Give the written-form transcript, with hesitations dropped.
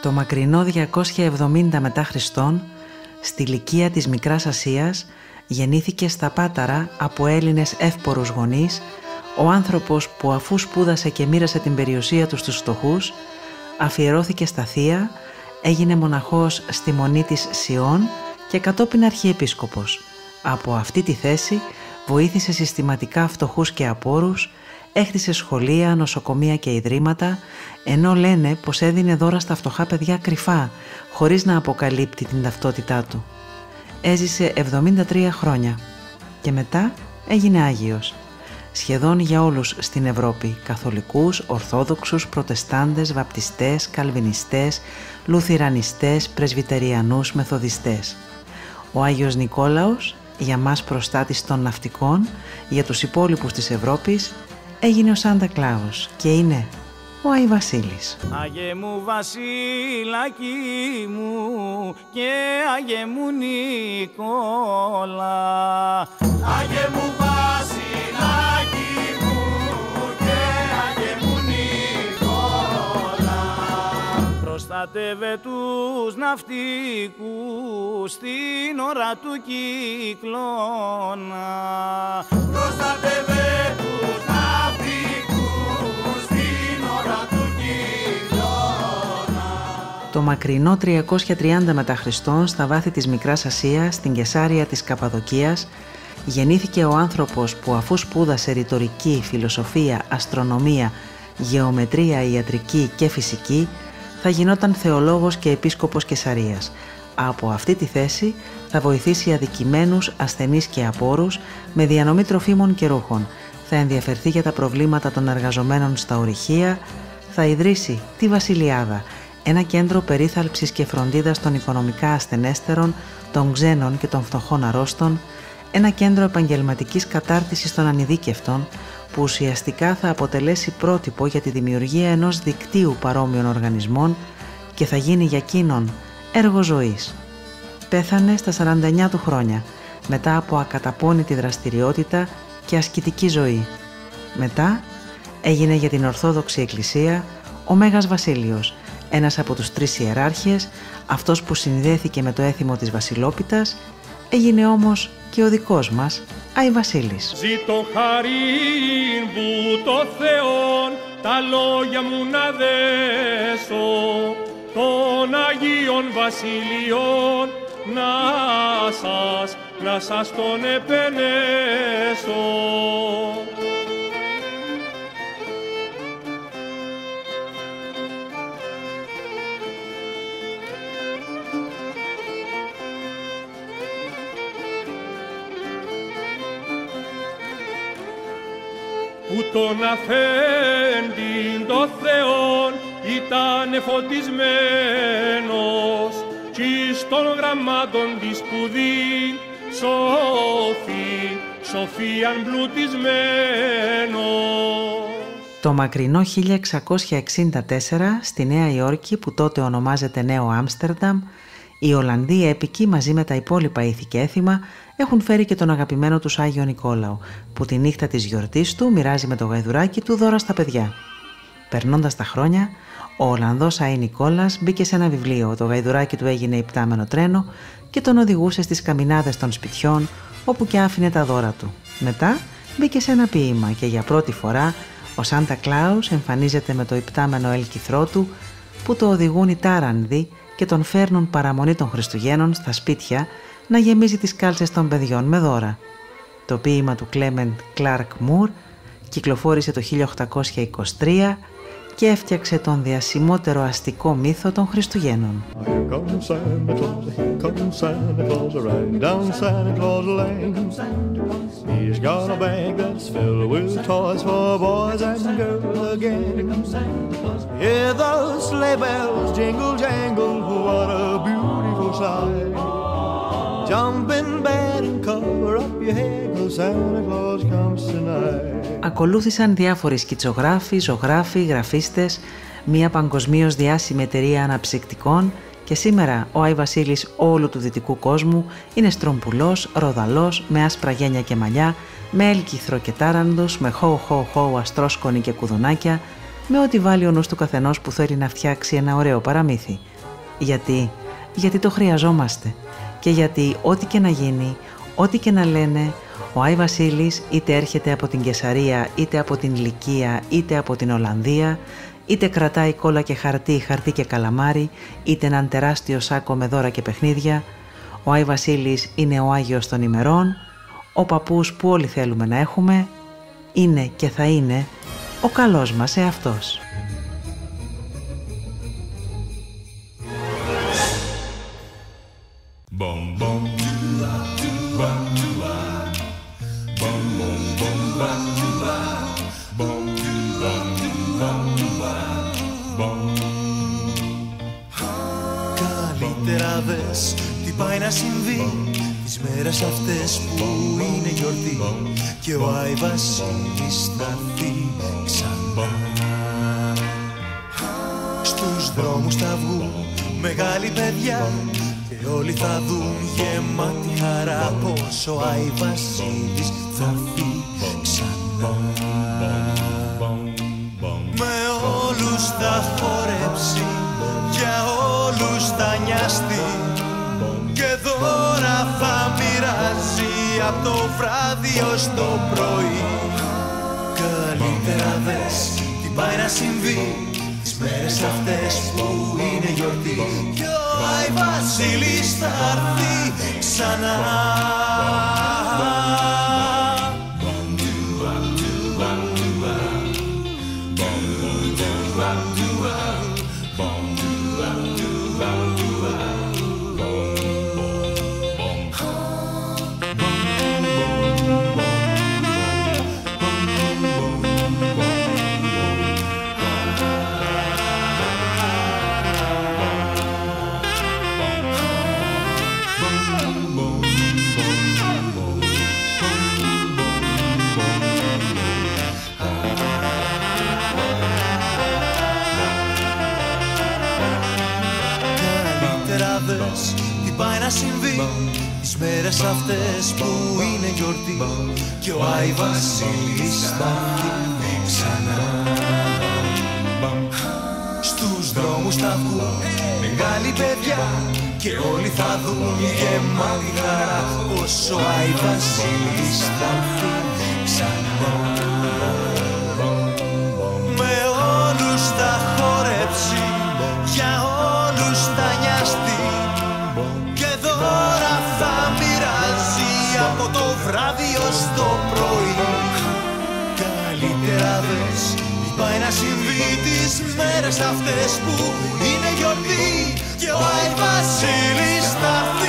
Το μακρινό 270 μετά Χριστόν, στη Λυκία της Μικράς Ασίας, γεννήθηκε στα Πάταρα από Έλληνες εύπορους γονείς ο άνθρωπος που, αφού σπούδασε και μοίρασε την περιουσία του στους φτωχούς, αφιερώθηκε στα θεία, έγινε μοναχός στη Μονή της Σιών και κατόπιν αρχιεπίσκοπος. Από αυτή τη θέση βοήθησε συστηματικά φτωχούς και απόρους, έχτισε σχολεία, νοσοκομεία και ιδρύματα, ενώ λένε πως έδινε δώρα στα φτωχά παιδιά κρυφά, χωρίς να αποκαλύπτει την ταυτότητά του. Έζησε 73 χρόνια και μετά έγινε Άγιος. Σχεδόν για όλους στην Ευρώπη, καθολικούς, ορθόδοξους, προτεστάντες, βαπτιστές, καλβινιστές, λουθυρανιστές, πρεσβυτεριανούς, μεθοδιστές. Ο Άγιος Νικόλαος, για μας προστάτης των ναυτικών, για τους υπόλοιπους της Ευρώπης, έγινε ο Σάντα Κλάους και είναι ο Άι Βασίλης. Άγιε μου Βασιλάκι μου και Άγιε μου Νικόλα. Άγιε μου Βασιλάκι μου και Άγιε μου Νικόλα. Προστάτευε τους ναυτικούς στην ώρα του κυκλώνα. Προστάτευε τους ναυτικούς στην ώρα του κυκλώνα. Το μακρινό 330 μετά Χριστόν, στα βάθη της Μικράς Ασίας, στην Κεσάρια της Καπαδοκίας, γεννήθηκε ο άνθρωπος που, αφού σπούδασε ρητορική, φιλοσοφία, αστρονομία, γεωμετρία, ιατρική και φυσική, θα γινόταν θεολόγος και επίσκοπος Κεσαρίας. Από αυτή τη θέση θα βοηθήσει αδικημένους, ασθενείς και απόρους με διανομή τροφίμων και ρούχων. Θα ενδιαφερθεί για τα προβλήματα των εργαζομένων στα ορυχεία, θα ιδρύσει τη Βασιλιάδα, ένα κέντρο περίθαλψης και φροντίδας των οικονομικά ασθενέστερων, των ξένων και των φτωχών αρρώστων, ένα κέντρο επαγγελματικής κατάρτισης των ανειδίκευτων, που ουσιαστικά θα αποτελέσει πρότυπο για τη δημιουργία ενός δικτύου παρόμοιων οργανισμών και θα γίνει για εκείνον έργο ζωής. Πέθανε στα 49 του χρόνια, μετά από ακαταπώνητη δραστηριότητα και ασκητική ζωή. Μετά έγινε για την Ορθόδοξη Εκκλησία ο Μέγας Βασίλειος, ένας από τους 3 ιεράρχες, αυτός που συνδέθηκε με το έθιμο της Βασιλόπιτας, έγινε όμως και ο δικός μας Άι Βασίλης. Ζήτω χαρήν που το Θεόν τα λόγια μου να δέσω, των Αγίων Βασιλείων να σας τον επενέσω. Που τον αφέντην το Θεόν ήταν φωτισμένος κι στον γραμμάτων της σπουδήν σοφίαν πλουτισμένος. Το μακρινό 1664 στη Νέα Υόρκη, που τότε ονομάζεται Νέο Άμστερνταμ, οι Ολλανδοί έπικοι μαζί με τα υπόλοιπα ήθη και έθιμα έχουν φέρει και τον αγαπημένο τους Άγιο Νικόλαο, που τη νύχτα της γιορτής του μοιράζει με το γαϊδουράκι του δώρα στα παιδιά. Περνώντας τα χρόνια, ο Ολλανδός Άι Νικόλας μπήκε σε ένα βιβλίο, το γαϊδουράκι του έγινε υπτάμενο τρένο και τον οδηγούσε στις καμινάδες των σπιτιών, όπου και άφηνε τα δώρα του. Μετά μπήκε σε ένα ποίημα και για πρώτη φορά ο Σάντα Κλάους εμφανίζεται με το υπτάμενο έλκυθρό του, που το οδηγούν οι τάρανδοι και τον φέρνουν παραμονή των Χριστουγέννων στα σπίτια να γεμίζει τις κάλτσες των παιδιών με δώρα. Το ποίημα του Κλέμεντ Κλάρκ Μουρ κυκλοφόρησε το 1823 και έφτιαξε τον διασημότερο αστικό μύθο των Χριστουγέννων. Ακολούθησαν διάφοροι σκητσογράφοι, ζωγράφοι, γραφίστες, μια παγκοσμίως διάσημη εταιρεία αναψυκτικών και σήμερα ο Άι Βασίλης όλου του δυτικού κόσμου είναι στρομπουλός, ροδαλός, με άσπρα γένια και μαλλιά, με έλκυθρο και τάρανδους, με χω αστρόσκονη και κουδουνάκια, με ό,τι βάλει ο νους του καθενός που θέλει να φτιάξει ένα ωραίο παραμύθι. Γιατί το χρειαζόμαστε και γιατί ό,τι και να γίνει, ό,τι και να λένε, ο Άι Βασίλης είτε έρχεται από την Κεσαρία, είτε από την Λυκία, είτε από την Ολλανδία, είτε κρατάει κόλλα και χαρτί και καλαμάρι, είτε έναν τεράστιο σάκο με δώρα και παιχνίδια, ο Άι Βασίλης είναι ο Άγιος των ημερών, ο παππούς που όλοι θέλουμε να έχουμε, είναι και θα είναι ο καλός μας εαυτός. Καλύτερα δες τι πάει να συμβεί τις μέρες αυτές που είναι γιορτή και ο Άι Βασίλης θα έρθει ξανά. Στους δρόμους θα βγουν μεγάλοι παιδιά και όλοι θα δουν γεμάτη χαρά πως ο Άι Βασίλης θα έρθει ξανά. Με όλους θα χορέψει, για όλους θα νοιαστεί και δώρα θα μοιράζει από το βράδυ ως το πρωί. Καλύτερα δες τι πάει να συμβεί τις μέρες αυτές που είναι γιορτή και ο Άι Βασίλης θα έρθει ξανά. Τι πάει να συμβεί τις μέρες αυτές που είναι γιορτή και ο Άι Βασίλης θα έρθει ξανά. Στους δρόμους θα βγουν μεγάλοι παιδιά και όλοι θα δουν γεμάτη χαρά πως ο Άι Βασίλης θα έρθει ξανά. Με όλους θα χορέψει, για όλους θα νοιαστεί και δώρα θα μοιράζει από το βράδυ ως το πρωί. Καλύτερα δες τι πάει να συμβεί τις μέρες αυτές που είναι γιορτή και ο Άι Βασίλης θα